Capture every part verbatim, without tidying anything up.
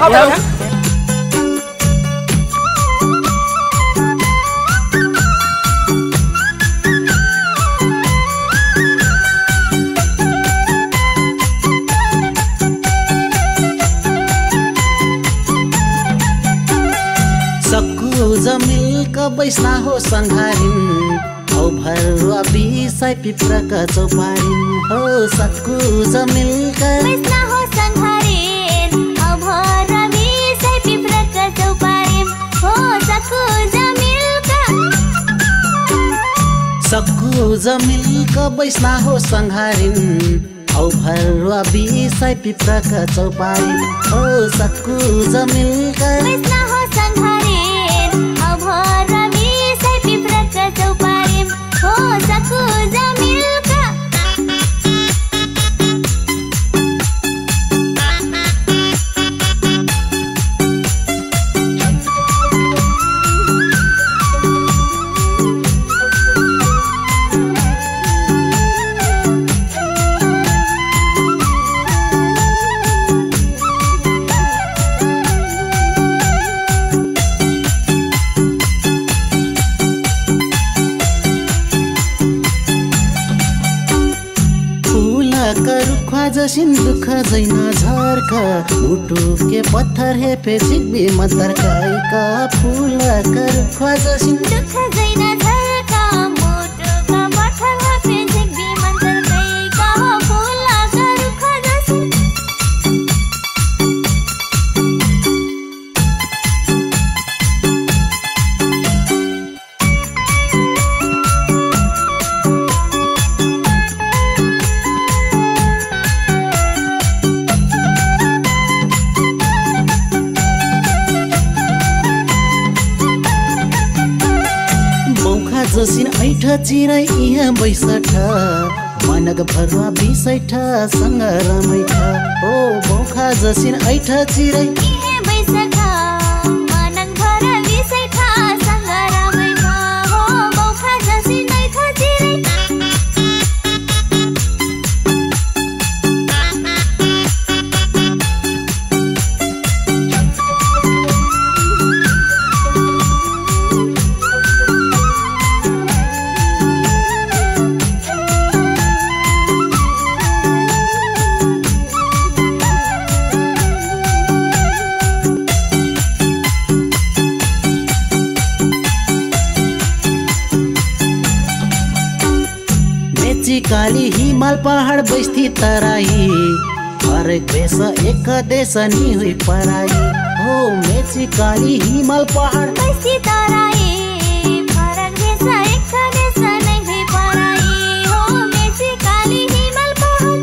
जमिलका बैस्ना हो सङ्घारिन् औ भरुवा बिसाइ पिप्रका चौपारिन् हो सक्कु जमिलका बैस्ना हो सङ्घारिन् औ भरुवा बिसाइ पिप्रका चौपारिन् हो सक्कु जमिलका सक्कु जमिलका बैस्ना हो सङ्घारिन् औ भरुवा बिसाइ पिप्रका चौपारिन् हो सक्कु जमिलका बैस्ना हो सङ्घारिन् औ भरुवा बिसाइ पिप्रका चौपारिन् हो सक्कु जमिलका जसिन दुख जैन झर्क मुटु के पत्थर हे फेसिक बिमतर काइका फूल कर ख्वाजसिन दुख जैन झर्क मुटु का पत्थर हे फेसिक बिमतर काइका फूल कर ख्वाजसिन जसिन ऐठ चिराइ यहाँ बैसठ मनग भरुवा बिसैठ सँग रमैठ ओ बौखा जसिन ऐठ चिराइ यहाँ बैसठ मनग भरुवा बिसैठ सँग रमैठ हो बौखा जसिन ऐठ चिराइ काली हिमाल पहाड बैस्ती तराई हरेक देश एक देश नि हुई पराई हो मेची काली हिमाल पहाड बैस्ती तराई फरक देश एक देश नै हुई पराई हो मेची काली हिमाल पहाड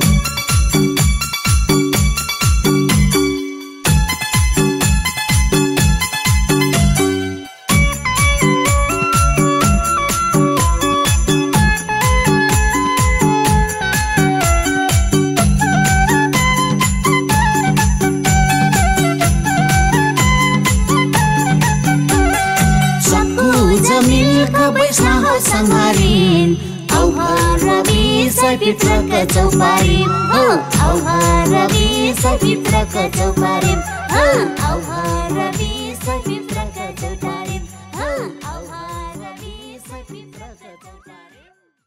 बैस्ना हो सङ्घारिन् औ भरुवा बिसाइ पिप्रका चौपारिन् हो औ भरुवा बिसाइ पिप्रका चौपारिन् हो औ भरुवा बिसाइ पिप्रका चौपारिन् हो औ भरुवा बिसाइ पिप्रका चौपारिन्।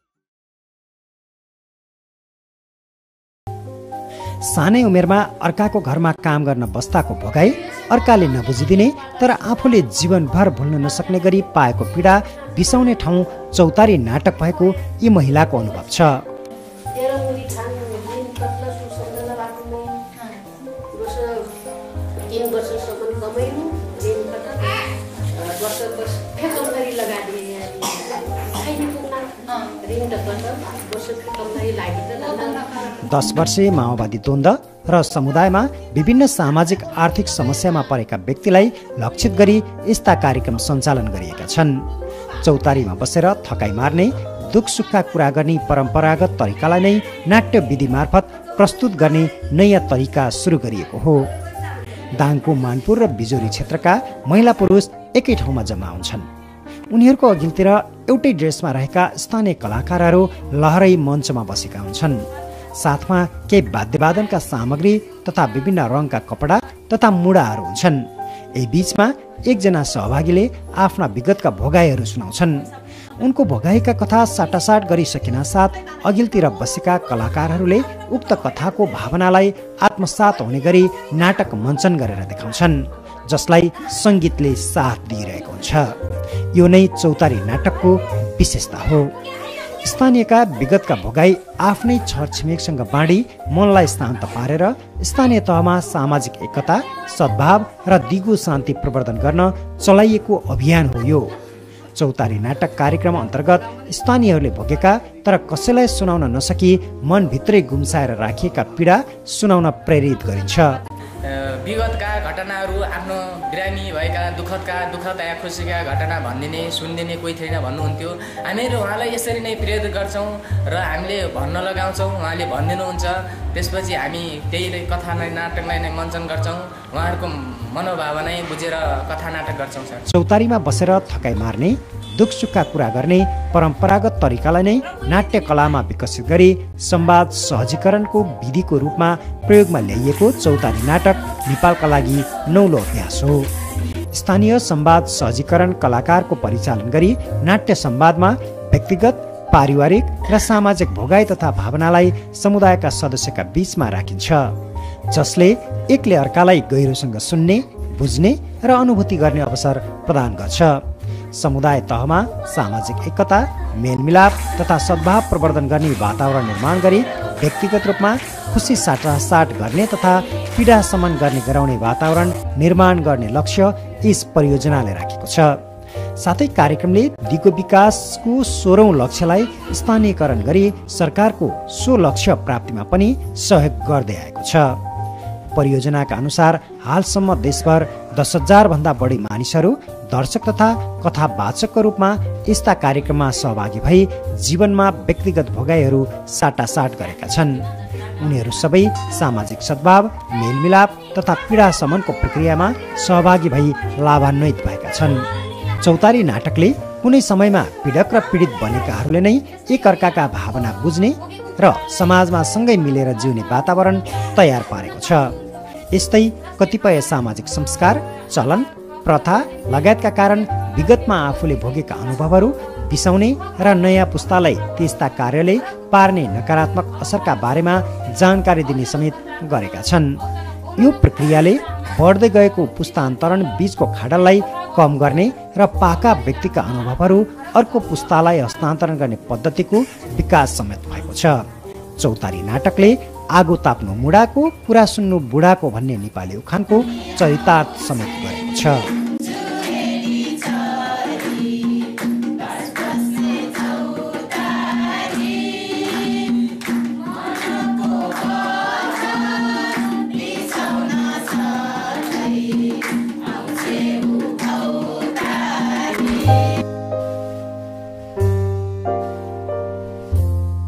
सानै उमेरमा अर्काको घरमा काम गर्न बस्दाको भोगाई अर्काले नबुझिदिने तर आफूले जीवनभर भुल्न नसक्ने गरी पाएको पीडा बिसाउने ठाउँ चौतारी नाटक भएको यी महिलाको अनुभव छ। दस वर्षे माओवादी द्वन्द्व र समुदायमा विभिन्न सामाजिक आर्थिक समस्यामा परेका व्यक्तिलाई लक्षित गरी यस्ता कार्यक्रम सञ्चालन गरिएका छन्। चौतारीमा बसेर थकाइ मार्ने दुख सुखका कुरा गर्ने परम्परागत तरिकालाई नै नाट्य विधि मार्फत प्रस्तुत गर्ने नयाँ तरिका सुरु गरिएको हो। दाङको मानपुर र बिजोरी क्षेत्रका महिला पुरुष एकै ठाउँमा जम्मा हुन्छन्। उनीहरूको अघिल्तिर एउटै ड्रेसमा रहेका स्थानीय कलाकारहरू लहरै मञ्चमा बसेका हुन्छन्। साथमा केही वाद्यवादनका सामग्री तथा विभिन्न रङका कपडा तथा मुडाहरू हुन्छन्। यही बीचमा एकजना सहभागीले आफ्ना विगतका भोगाईहरू सुनाउँछन्। उनको भोगाईका कथा साटासाट गरिसकिन साथ अघिल्तिर बसेका कलाकारहरूले उक्त कथाको भावनालाई आत्मसात हुने गरी नाटक मञ्चन गरेर देखाउँछन्, जसलाई सङ्गीतले साथ दिइरहेको हुन्छ। यो नै चौतारी नाटकको विशेषता हो। स्थानीयका विगतका भोगाई आफ्नै छरछिमेकसँग बाँडी मनलाई शान्त पारेर स्थानीय तहमा सामाजिक एकता, सद्भाव र दिगो शान्ति प्रवर्धन गर्न चलाइएको अभियान हो यो। चौतारी नाटक कार्यक्रम अन्तर्गत स्थानीयहरूले भोगेका तर कसैलाई सुनाउन नसकी मनभित्रै गुम्साएर राखिएका पीडा सुनाउन प्रेरित गरिन्छ। विगतका घटनाहरू, आफ्नो बिरामी भएका दुःखदका दुःखद या खुसीका घटना भनिदिने सुनिदिने कोही थिएन भन्नुहुन्थ्यो। हामीहरू उहाँलाई यसरी नै प्रेरित गर्छौँ र हामीले भन्न लगाउँछौँ, उहाँले भनिदिनुहुन्छ। त्यसपछि हामी त्यही कथालाई नाटकलाई नै मञ्चन गर्छौँ, उहाँहरूको मनोभावना बुझेर कथा नाटक गर्छौँ। सर, चौतारीमा बसेर थकाइ मार्ने, दुख सुखका कुरा गर्ने परम्परागत तरिकालाई नै नाट्य कलामा विकसित गरी संवाद सहजीकरणको विधिको रूपमा प्रयोगमा ल्याइएको चौतारी नाटक नेपालका लागि नौलो अभ्यास हो। स्थानीय संवाद सहजीकरण कलाकारको परिचालन गरी नाट्य संवादमा व्यक्तिगत, पारिवारिक र सामाजिक भोगाई तथा भावनालाई समुदायका सदस्यका बीचमा राखिन्छ, जसले एकले अर्कालाई गहिरोसँग सुन्ने, बुझ्ने र अनुभूति गर्ने अवसर प्रदान गर्छ। समुदाय तहमा सामाजिक एकता, मेलमिलाप तथा सद्भाव प्रवर्धन गर्ने वातावरण निर्माण गरी व्यक्तिगत रूपमा खुसी साटासाट गर्ने तथा पीडा शमन गर्ने गराउने वातावरण निर्माण गर्ने लक्ष्य यस परियोजनाले राखेको छ। साथै कार्यक्रमले दिगो विकासको सोह्रौं लक्ष्यलाई स्थानीयकरण गरी सरकारको सो लक्ष्य प्राप्तिमा पनि सहयोग गर्दै आएको छ। परियोजनाका अनुसार हालसम्म देशभर दस हजार भन्दा बढी मानिसहरू दर्शक तथा कथावाचकको रूपमा यस्ता कार्यक्रममा सहभागी भई जीवनमा व्यक्तिगत भोगाईहरू साटासाट गरेका छन्। उनीहरू सबै सामाजिक सद्भाव, मेलमिलाप तथा पीडा शमनको प्रक्रियामा सहभागी भई लाभान्वित भएका छन्। चौतारी नाटकले कुनै समयमा पीडक र पीडित बनेकाहरूले नै एक अर्काका भावना बुझ्ने र समाजमा सँगै मिलेर जिउने वातावरण तयार पारेको छ। यस्तै कतिपय सामाजिक संस्कार, चलन, प्रथा लगायतका कारण विगतमा आफूले भोगेका अनुभवहरू बिसाउने र नयाँ पुस्तालाई त्यस्ता कार्यले पार्ने नकारात्मक असरका बारेमा जानकारी दिने समेत गरेका छन्। यो प्रक्रियाले बढ्दै गएको पुस्तान्तरण बीचको खाडललाई कम गर्ने र पाका व्यक्तिका अनुभवहरू अर्को पुस्तालाई हस्तान्तरण गर्ने पद्धतिको विकास समेत भएको छ। चौतारी नाटकले आगो ताप्नु मुडाको, कुरा सुन्नु बुढाको भन्ने नेपाली उखानको चरितार्थ समेत गरेको छ।